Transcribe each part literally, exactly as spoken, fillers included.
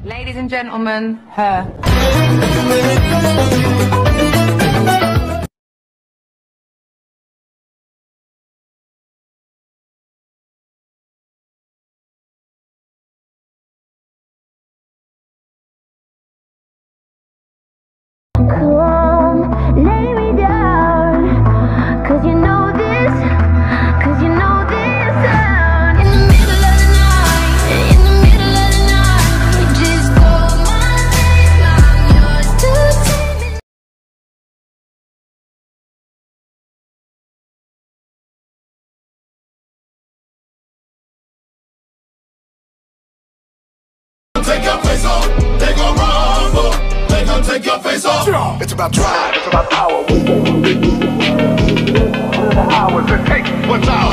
Ladies and gentlemen, her. Come, lay me down, 'cause you know this, 'cause you know this sound. In the middle of the night, in the middle of the night, you just call my name, I'm yours to take me. Take your face off, they gon' rumble. They gon' take your face off. It's about drive, it's about power. What are the hours it takes? What's ours?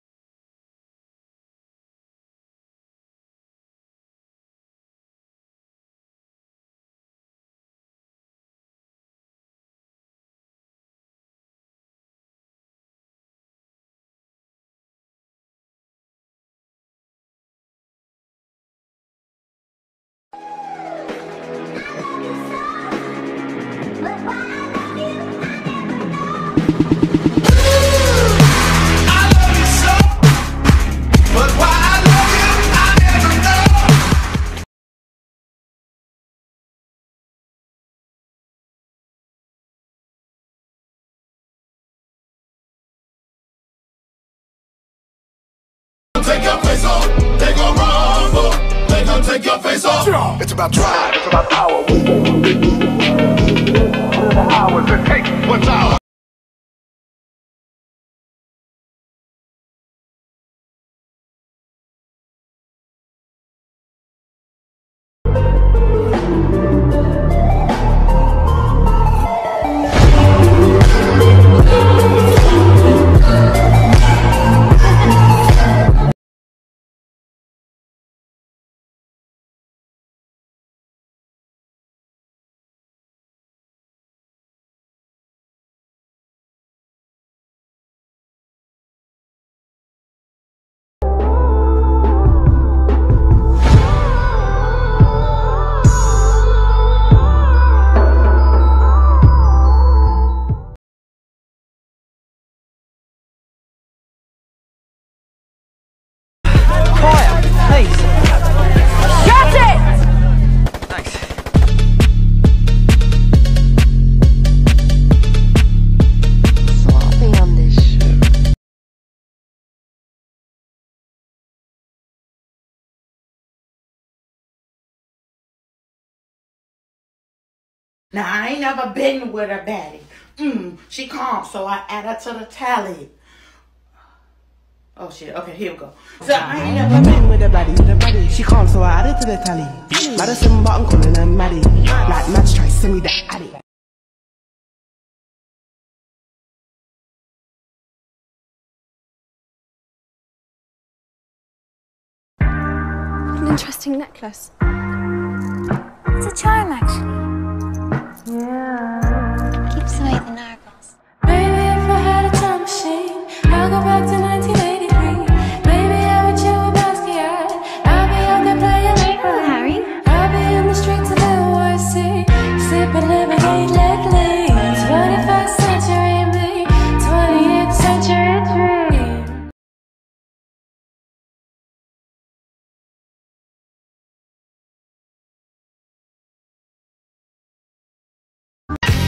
Take your face off, they gon' rumble. They gon' take your face off. It's about drive, it's about power. What are the hours it takes? What's ours? Now, I ain't never been with a baddie. Mm, she calm, so I add her to the tally. Oh, shit. Okay, here we go. So, I ain't never been with a baddie, with a baddie. She calm, so I add her to the tally. Madison, but I'm calling her Maddie. Like, Mads try to send me that addy. An interesting necklace. It's a charm, actually. Yeah. Keeps away the narwhals. Baby, if I had a time machine, I'll go back to nineteen eighty-three. Maybe I would chill with Basquiat. I'll be out there playing like Hello, Harry. I'll be in the streets of N Y C, sipping lemonade lately. twenty-first century me, twentieth century dream.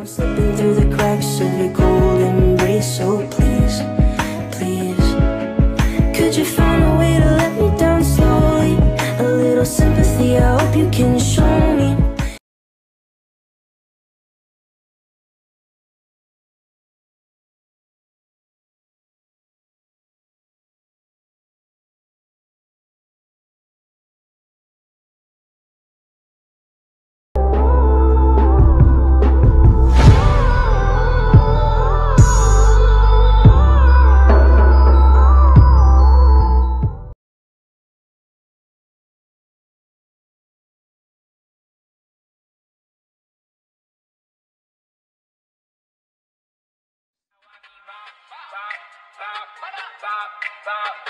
I'm slipping through the cracks of your cold embrace. So please, please, could you find a way to let me down slowly? A little sympathy, I hope you can show me.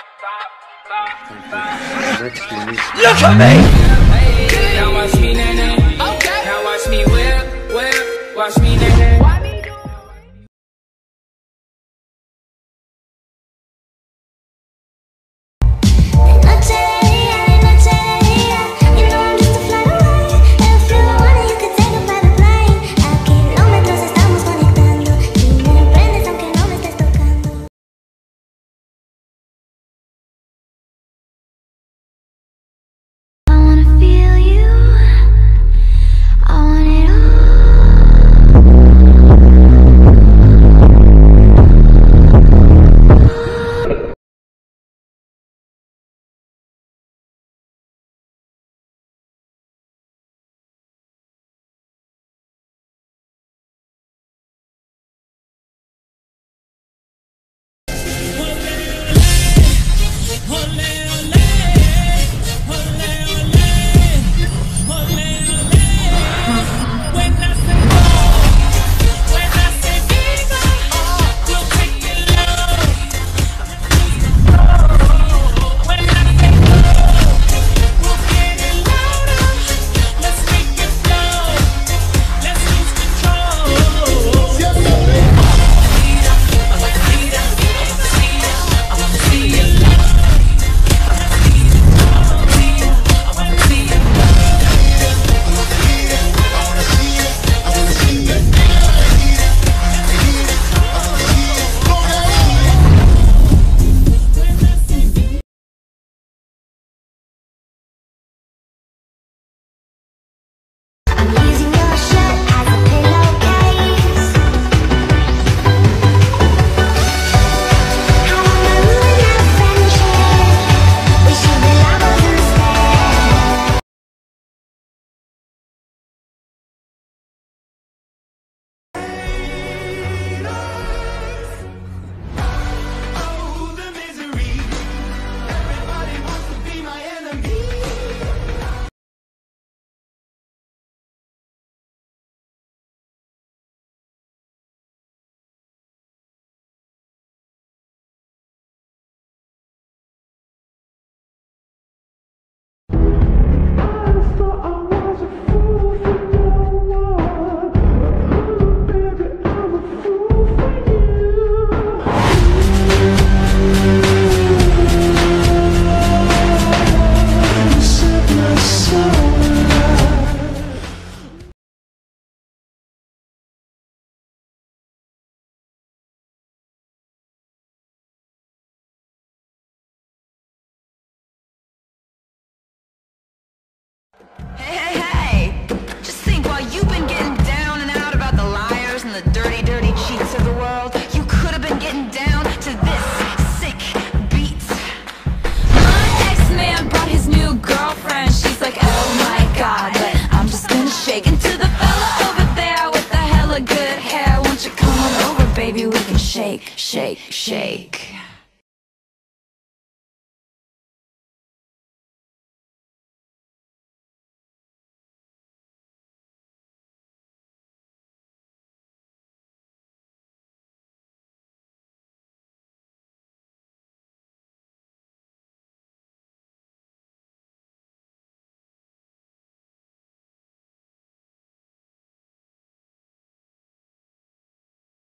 Look at me!